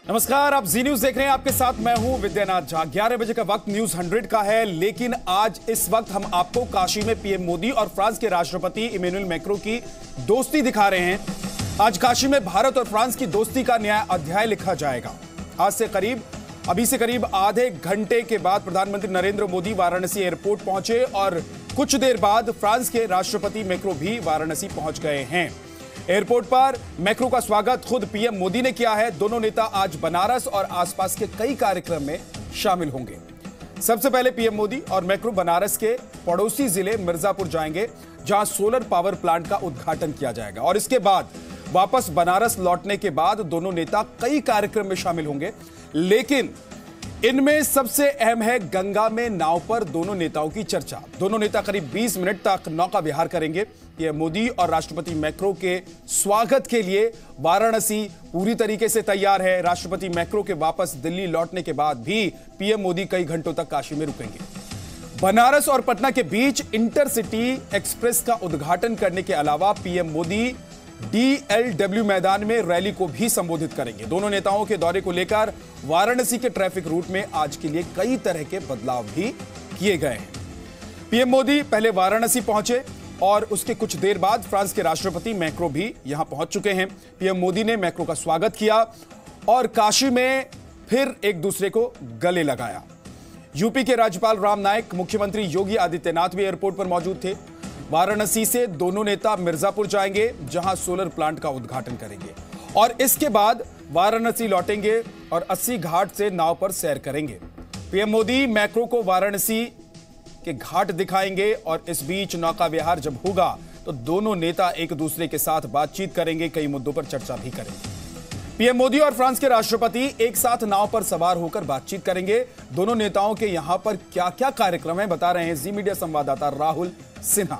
नमस्कार, आप जी न्यूज देख रहे हैं। आपके साथ मैं हूं विद्यानाथ झा। 11 बजे का वक्त न्यूज 100 का है, लेकिन आज इस वक्त हम आपको काशी में पीएम मोदी और फ्रांस के राष्ट्रपति इमैनुअल मैक्रों की दोस्ती दिखा रहे हैं। आज काशी में भारत और फ्रांस की दोस्ती का नया अध्याय लिखा जाएगा। अभी से करीब आधे घंटे के बाद प्रधानमंत्री नरेंद्र मोदी वाराणसी एयरपोर्ट पहुंचे और कुछ देर बाद फ्रांस के राष्ट्रपति मैक्रों भी वाराणसी पहुंच गए हैं। एयरपोर्ट पर मैक्रों का स्वागत खुद पीएम मोदी ने किया है। दोनों नेता आज बनारस और आसपास के कई कार्यक्रम में शामिल होंगे। सबसे पहले पीएम मोदी और मैक्रों बनारस के पड़ोसी जिले मिर्जापुर जाएंगे, जहां सोलर पावर प्लांट का उद्घाटन किया जाएगा, और इसके बाद वापस बनारस लौटने के बाद दोनों नेता कई कार्यक्रम में शामिल होंगे। लेकिन इनमें सबसे अहम है गंगा में नाव पर दोनों नेताओं की चर्चा। दोनों नेता करीब 20 मिनट तक नौका विहार करेंगे। पीएम मोदी और राष्ट्रपति मैक्रों के स्वागत के लिए वाराणसी पूरी तरीके से तैयार है। राष्ट्रपति मैक्रों के वापस दिल्ली लौटने के बाद भी पीएम मोदी कई घंटों तक काशी में रुकेंगे। बनारस और पटना के बीच इंटरसिटी एक्सप्रेस का उद्घाटन करने के अलावा पीएम मोदी DLW मैदान में रैली को भी संबोधित करेंगे। दोनों नेताओं के दौरे को लेकर वाराणसी के ट्रैफिक रूट में आज के लिए कई तरह के बदलाव भी किए गए हैं। पीएम मोदी पहले वाराणसी पहुंचे और उसके कुछ देर बाद फ्रांस के राष्ट्रपति मैक्रों भी यहां पहुंच चुके हैं। पीएम मोदी ने मैक्रों का स्वागत किया और काशी में फिर एक दूसरे को गले लगाया। यूपी के राज्यपाल राम नाईक, मुख्यमंत्री योगी आदित्यनाथ भी एयरपोर्ट पर मौजूद थे। वाराणसी से दोनों नेता मिर्जापुर जाएंगे, जहां सोलर प्लांट का उद्घाटन करेंगे, और इसके बाद वाराणसी लौटेंगे और 80 घाट से नाव पर सैर करेंगे। पीएम मोदी मैक्रों को वाराणसी के घाट दिखाएंगे और इस बीच नौका विहार जब होगा तो दोनों नेता एक दूसरे के साथ बातचीत करेंगे, कई मुद्दों पर चर्चा भी करेंगे। पीएम मोदी और फ्रांस के राष्ट्रपति एक साथ नाव पर सवार होकर बातचीत करेंगे। दोनों नेताओं के यहां पर क्या क्या कार्यक्रम है, बता रहे हैं जी मीडिया संवाददाता राहुल सिन्हा।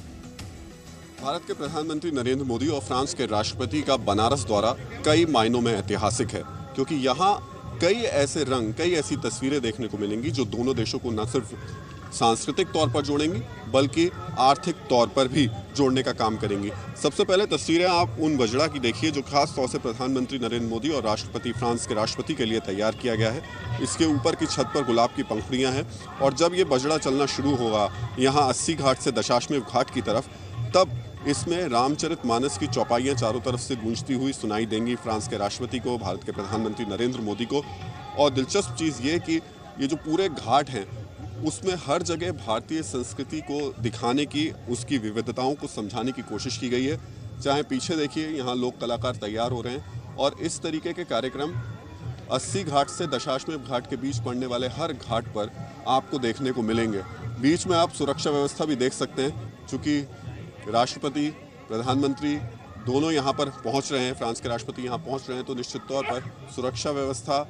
भारत के प्रधानमंत्री नरेंद्र मोदी और फ्रांस के राष्ट्रपति का बनारस दौरा कई मायनों में ऐतिहासिक है, क्योंकि यहाँ कई ऐसे रंग, कई ऐसी तस्वीरें देखने को मिलेंगी जो दोनों देशों को न सिर्फ सांस्कृतिक तौर पर जोड़ेंगी बल्कि आर्थिक तौर पर भी जोड़ने का काम करेंगी। सबसे पहले तस्वीरें आप उन बजड़ा की देखिए जो खास तौर से प्रधानमंत्री नरेंद्र मोदी और राष्ट्रपति फ्रांस के राष्ट्रपति के लिए तैयार किया गया है। इसके ऊपर की छत पर गुलाब की पंखुड़ियाँ हैं, और जब ये बजड़ा चलना शुरू होगा यहाँ 80 घाट से दशाश्वमेध घाट की तरफ, तब इसमें रामचरितमानस की चौपाइयाँ चारों तरफ से गूंजती हुई सुनाई देंगी फ्रांस के राष्ट्रपति को, भारत के प्रधानमंत्री नरेंद्र मोदी को। और दिलचस्प चीज़ ये कि ये जो पूरे घाट हैं उसमें हर जगह भारतीय संस्कृति को दिखाने की, उसकी विविधताओं को समझाने की कोशिश की गई है। चाहे पीछे देखिए यहाँ लोक कलाकार तैयार हो रहे हैं, और इस तरीके के कार्यक्रम 80 घाट से दशाश्वमेध घाट के बीच पड़ने वाले हर घाट पर आपको देखने को मिलेंगे। बीच में आप सुरक्षा व्यवस्था भी देख सकते हैं, चूँकि राष्ट्रपति, प्रधानमंत्री दोनों यहाँ पर पहुँच रहे हैं, फ्रांस के राष्ट्रपति यहाँ पहुँच रहे हैं, तो निश्चित तौर पर सुरक्षा व्यवस्था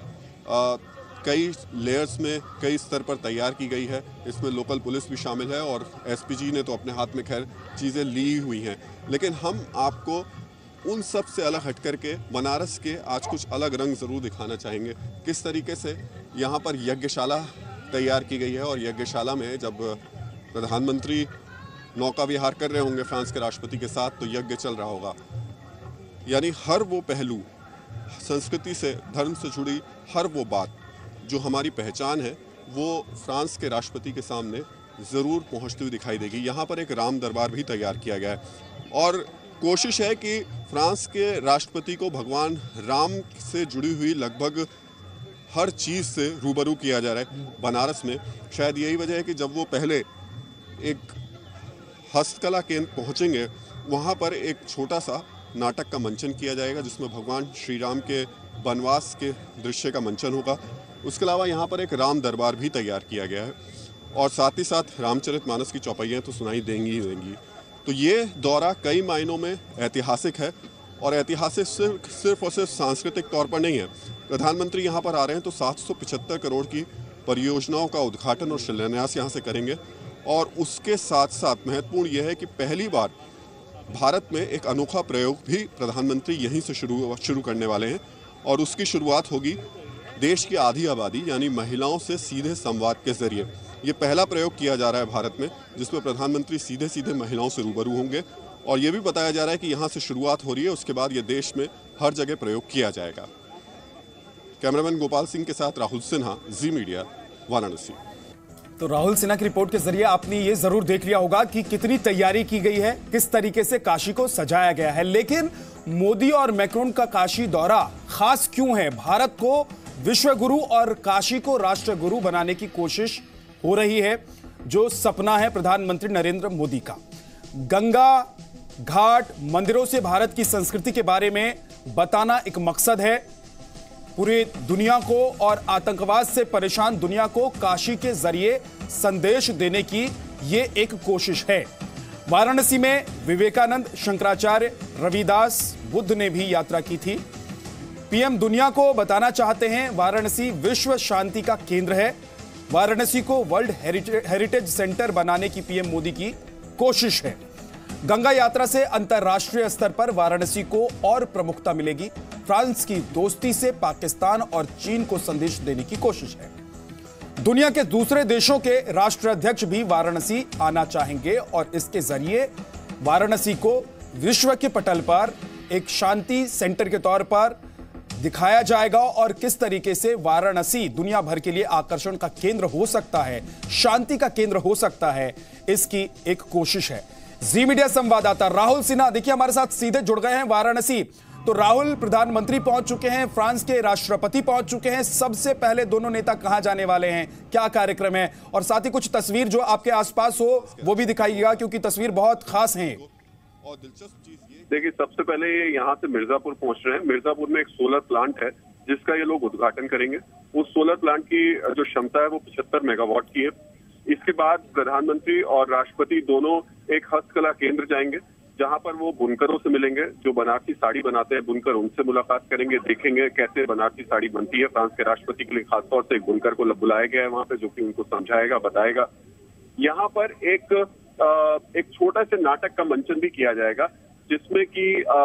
कई लेयर्स में, कई स्तर पर तैयार की गई है। इसमें लोकल पुलिस भी शामिल है और एसपीजी ने तो अपने हाथ में खैर चीज़ें ली हुई हैं। लेकिन हम आपको उन सब से अलग हट करके बनारस के आज कुछ अलग रंग ज़रूर दिखाना चाहेंगे। किस तरीके से यहाँ पर यज्ञशाला तैयार की गई है, और यज्ञशाला में जब प्रधानमंत्री नौका विहार कर रहे होंगे फ्रांस के राष्ट्रपति के साथ, तो यज्ञ चल रहा होगा। यानी हर वो पहलू, संस्कृति से, धर्म से जुड़ी हर वो बात जो हमारी पहचान है, वो फ्रांस के राष्ट्रपति के सामने ज़रूर पहुंचती हुई दिखाई देगी। यहाँ पर एक राम दरबार भी तैयार किया गया है, और कोशिश है कि फ्रांस के राष्ट्रपति को भगवान राम से जुड़ी हुई लगभग हर चीज़ से रूबरू किया जा रहा है बनारस में। शायद यही वजह है कि जब वो पहले एक हस्तकला केंद्र पहुंचेंगे, वहां पर एक छोटा सा नाटक का मंचन किया जाएगा, जिसमें भगवान श्री राम के वनवास के दृश्य का मंचन होगा। उसके अलावा यहाँ पर एक राम दरबार भी तैयार किया गया है, और साथ ही साथ रामचरितमानस की चौपाइयाँ तो सुनाई देंगी ही देंगी। तो ये दौरा कई मायनों में ऐतिहासिक है, और ऐतिहासिक सिर्फ और सिर्फ सांस्कृतिक तौर पर नहीं है। प्रधानमंत्री यहाँ पर आ रहे हैं तो 775 करोड़ की परियोजनाओं का उद्घाटन और शिलान्यास यहाँ से करेंगे, और उसके साथ साथ महत्वपूर्ण यह है कि पहली बार भारत में एक अनोखा प्रयोग भी प्रधानमंत्री यहीं से शुरू करने वाले हैं, और उसकी शुरुआत होगी देश की आधी आबादी यानी महिलाओं से सीधे संवाद के जरिए। ये पहला प्रयोग किया जा रहा है भारत में, जिसमें प्रधानमंत्री सीधे सीधे महिलाओं से रूबरू होंगे, और ये भी बताया जा रहा है कि यहाँ से शुरुआत हो रही है, उसके बाद ये देश में हर जगह प्रयोग किया जाएगा। कैमरामैन गोपाल सिंह के साथ राहुल सिन्हा, जी मीडिया, वाराणसी। तो राहुल सिन्हा की रिपोर्ट के जरिए आपने ये जरूर देख लिया होगा कि कितनी तैयारी की गई है, किस तरीके से काशी को सजाया गया है। लेकिन मोदी और मैक्रोन का काशी दौरा खास क्यों है? भारत को विश्व गुरु और काशी को राष्ट्र गुरु बनाने की कोशिश हो रही है, जो सपना है प्रधानमंत्री नरेंद्र मोदी का। गंगा घाट मंदिरों से भारत की संस्कृति के बारे में बताना एक मकसद है। पूरी दुनिया को और आतंकवाद से परेशान दुनिया को काशी के जरिए संदेश देने की यह एक कोशिश है। वाराणसी में विवेकानंद, शंकराचार्य, रविदास, बुद्ध ने भी यात्रा की थी। पीएम दुनिया को बताना चाहते हैं वाराणसी विश्व शांति का केंद्र है। वाराणसी को वर्ल्ड हेरिटेज सेंटर बनाने की पीएम मोदी की कोशिश है। गंगा यात्रा से अंतर्राष्ट्रीय स्तर पर वाराणसी को और प्रमुखता मिलेगी। फ्रांस की दोस्ती से पाकिस्तान और चीन को संदेश देने की कोशिश है। दुनिया के दूसरे देशों के राष्ट्राध्यक्ष भी वाराणसी आना चाहेंगे और इसके जरिए वाराणसी को विश्व के पटल पर एक शांति सेंटर के तौर पर दिखाया जाएगा और किस तरीके से वाराणसी दुनिया भर के लिए आकर्षण का केंद्र हो सकता है, शांति का केंद्र हो सकता है, इसकी एक कोशिश है। जी मीडिया संवाददाता राहुल सिन्हा देखिए हमारे साथ सीधे जुड़ गए हैं वाराणसी। तो राहुल, प्रधानमंत्री पहुंच चुके हैं, फ्रांस के राष्ट्रपति पहुंच चुके हैं। सबसे पहले दोनों नेता कहां जाने वाले हैं, क्या कार्यक्रम है, और साथ ही कुछ तस्वीर जो आपके आसपास हो वो भी दिखाइएगा, क्योंकि तस्वीर बहुत खास है। और दिलचस्प चीज ये देखिए, सबसे पहले ये यहाँ से मिर्जापुर पहुंच रहे हैं। मिर्जापुर में एक सोलर प्लांट है जिसका ये लोग उद्घाटन करेंगे। उस सोलर प्लांट की जो क्षमता है वो 75 मेगावाट की है। इसके बाद प्रधानमंत्री और राष्ट्रपति दोनों एक हस्तकला केंद्र जाएंगे, जहां पर वो बुनकरों से मिलेंगे, जो बनारसी साड़ी बनाते हैं बुनकर, उनसे मुलाकात करेंगे, देखेंगे कैसे बनारसी साड़ी बनती है। फ्रांस के राष्ट्रपति के लिए खासतौर से एक बुनकर को बुलाया गया है वहां पे, जो कि उनको समझाएगा, बताएगा। यहाँ पर एक छोटा सा नाटक का मंचन भी किया जाएगा, जिसमें कि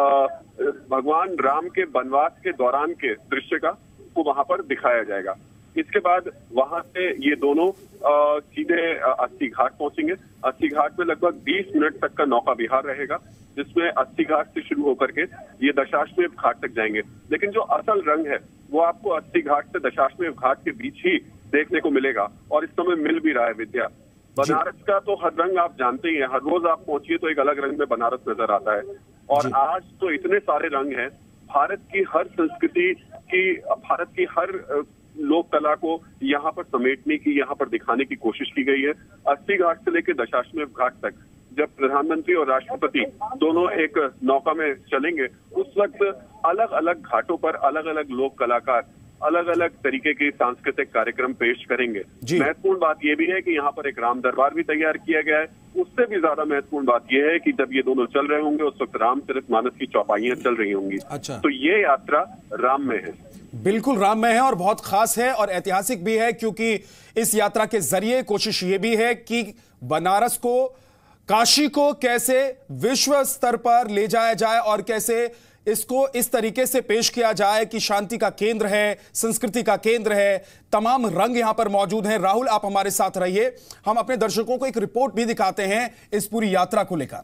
भगवान राम के वनवास के दौरान के दृश्य को वहां पर दिखाया जाएगा। इसके बाद वहां से ये दोनों सीधे अस्सी घाट पहुंचेंगे। अस्सी घाट में लगभग 20 मिनट तक का नौका विहार रहेगा, जिसमें अस्सी घाट से शुरू होकर के ये दशाश्वमेध घाट तक जाएंगे। लेकिन जो असल रंग है वो आपको अस्सी घाट से दशाश्वमेध घाट के बीच ही देखने को मिलेगा, और इस समय मिल भी रहा है। विद्या, बनारस का तो हर रंग आप जानते ही हैं, हर रोज आप पहुंचिए तो एक अलग रंग में बनारस नजर आता है। और आज तो इतने सारे रंग हैं, भारत की हर संस्कृति की, भारत की हर लोक कला को यहाँ पर समेटने की, यहाँ पर दिखाने की कोशिश की गई है। अस्सी घाट से लेकर दशाश्वमेध घाट तक जब प्रधानमंत्री और राष्ट्रपति दोनों एक नौका में चलेंगे, उस वक्त अलग अलग घाटों पर अलग अलग लोक कलाकार अलग अलग तरीके के सांस्कृतिक कार्यक्रम पेश करेंगे। महत्वपूर्ण बात यह भी है कि यहाँ पर एक राम दरबार भी तैयार किया गया है। उससे भी ज्यादा महत्वपूर्ण बात यह है कि जब ये दोनों चल रहे होंगे उस वक्त रामचरितमानस की चौपाइयां चल रही होंगी। अच्छा। तो ये यात्रा राम में है, बिल्कुल राम में है, और बहुत खास है और ऐतिहासिक भी है, क्योंकि इस यात्रा के जरिए कोशिश ये भी है कि बनारस को, काशी को कैसे विश्व स्तर पर ले जाया जाए और कैसे इसको इस तरीके से पेश किया जाए कि शांति का केंद्र है, संस्कृति का केंद्र है, तमाम रंग यहां पर मौजूद हैं। राहुल, आप हमारे साथ रहिए, हम अपने दर्शकों को एक रिपोर्ट भी दिखाते हैं इस पूरी यात्रा को लेकर।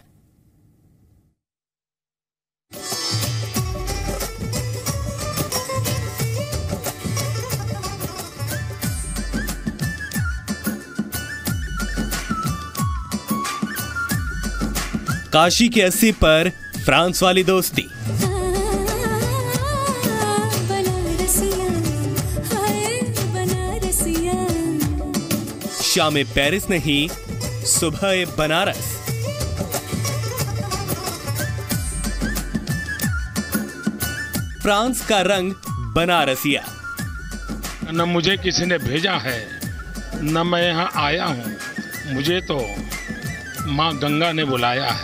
काशी के 80 पर फ्रांस वाली दोस्ती, शाम पेरिस नहीं, सुबह बनारस। फ्रांस का रंग बनारसिया। न मुझे किसी ने भेजा है, न मैं यहाँ आया हूँ, मुझे तो माँ गंगा ने बुलाया है।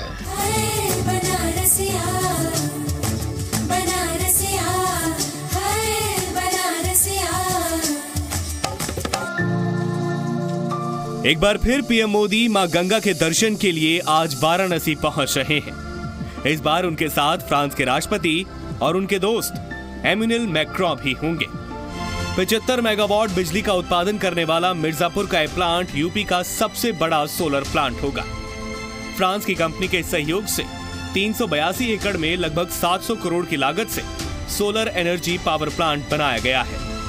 एक बार फिर पीएम मोदी मां गंगा के दर्शन के लिए आज वाराणसी पहुंच रहे हैं। इस बार उनके साथ फ्रांस के राष्ट्रपति और उनके दोस्त एम्मेनुएल मैक्रों भी होंगे। 75 मेगावाट बिजली का उत्पादन करने वाला मिर्जापुर का यह प्लांट यूपी का सबसे बड़ा सोलर प्लांट होगा। फ्रांस की कंपनी के सहयोग से 382 एकड़ में लगभग 700 करोड़ की लागत से सोलर एनर्जी पावर प्लांट बनाया गया है।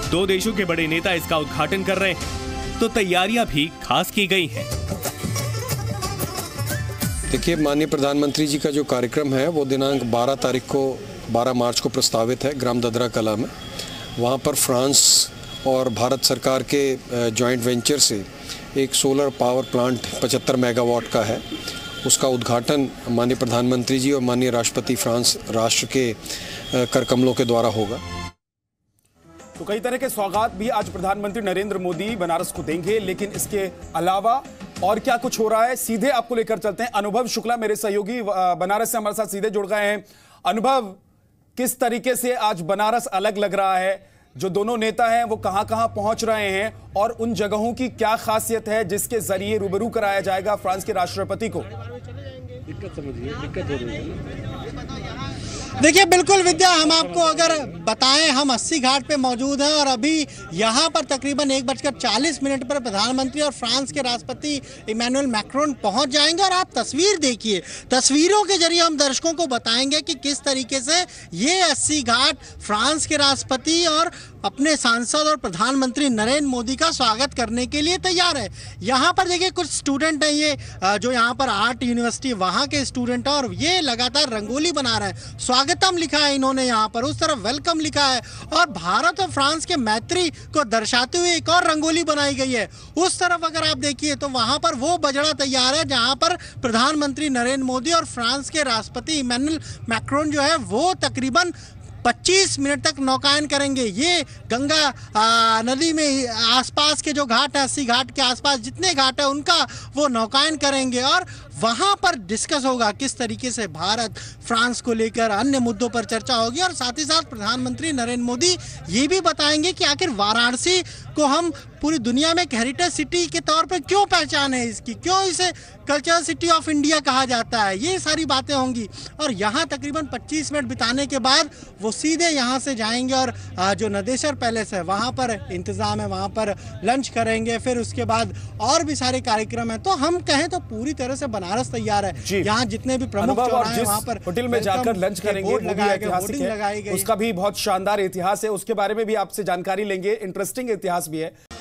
दो देशों के बड़े नेता इसका उद्घाटन कर रहे हैं, तो तैयारियां भी खास की गई हैं। देखिए, माननीय प्रधानमंत्री जी का जो कार्यक्रम है वो दिनांक 12 मार्च को प्रस्तावित है ग्राम ददरा कला में। वहाँ पर फ्रांस और भारत सरकार के जॉइंट वेंचर से एक सोलर पावर प्लांट 75 मेगावाट का है। उसका उद्घाटन माननीय प्रधानमंत्री जी और माननीय राष्ट्रपति फ्रांस राष्ट्र के कर कमलों के द्वारा होगा। तो कई तरह के सौगात भी आज प्रधानमंत्री नरेंद्र मोदी बनारस को देंगे, लेकिन इसके अलावा और क्या कुछ हो रहा है, सीधे आपको लेकर चलते हैं। अनुभव शुक्ला मेरे सहयोगी बनारस से हमारे साथ सीधे जुड़ गए हैं। अनुभव, किस तरीके से आज बनारस अलग लग रहा है? जो दोनों नेता हैं वो कहां कहां पहुंच रहे हैं और उन जगहों की क्या खासियत है जिसके जरिए रूबरू कराया जाएगा फ्रांस के राष्ट्रपति को? दिक्कत हो रही है। देखिए, बिल्कुल विद्या, हम आपको अगर बताएं, हम 80 घाट पे मौजूद हैं और अभी यहाँ पर तकरीबन 1:40 पर प्रधानमंत्री और फ्रांस के राष्ट्रपति इमैनुअल मैक्रोन पहुँच जाएंगे। और आप तस्वीर देखिए, तस्वीरों के जरिए हम दर्शकों को बताएंगे कि किस तरीके से ये 80 घाट फ्रांस के राष्ट्रपति और अपने सांसद और प्रधानमंत्री नरेंद्र मोदी का स्वागत करने के लिए तैयार है। यहाँ पर देखिए, कुछ स्टूडेंट हैं, ये जो यहाँ पर आर्ट यूनिवर्सिटी वहाँ के स्टूडेंट हैं और ये लगातार रंगोली बना रहे हैं। स्वागतम लिखा है इन्होंने यहाँ पर, उस तरफ वेलकम लिखा है और भारत और फ्रांस के मैत्री को दर्शाते हुए एक और रंगोली बनाई गई है। उस तरफ अगर आप देखिए तो वहाँ पर वो बजड़ा तैयार है जहाँ पर प्रधानमंत्री नरेंद्र मोदी और फ्रांस के राष्ट्रपति इमैनुअल मैक्रोन जो है वो तकरीबन 25 मिनट तक नौकायन करेंगे। ये गंगा नदी में आसपास के जो घाट है, 80 घाट के आसपास जितने घाट है उनका वो नौकायन करेंगे और वहाँ पर डिस्कस होगा किस तरीके से भारत फ्रांस को लेकर अन्य मुद्दों पर चर्चा होगी। और साथ ही साथ प्रधानमंत्री नरेंद्र मोदी ये भी बताएंगे कि आखिर वाराणसी को हम पूरी दुनिया में एक हेरिटेज सिटी के तौर पर क्यों पहचान है इसकी, क्यों इसे कल्चरल सिटी ऑफ इंडिया कहा जाता है, ये सारी बातें होंगी। और यहाँ तकरीबन 25 मिनट बिताने के बाद वो सीधे यहाँ से जाएंगे और जो नदेश्वर पैलेस है वहाँ पर इंतज़ाम है, वहाँ पर लंच करेंगे। फिर उसके बाद और भी सारे कार्यक्रम हैं। तो हम कहें तो पूरी तरह से बनारस तैयार है। यहाँ जितने भी प्रमुख चौराहे हैं वहाँ पर होटल में जाकर लंच करेंगे, उसका भी बहुत शानदार इतिहास है, उसके बारे में भी आपसे जानकारी लेंगे। इंटरेस्टिंग इतिहास भी है।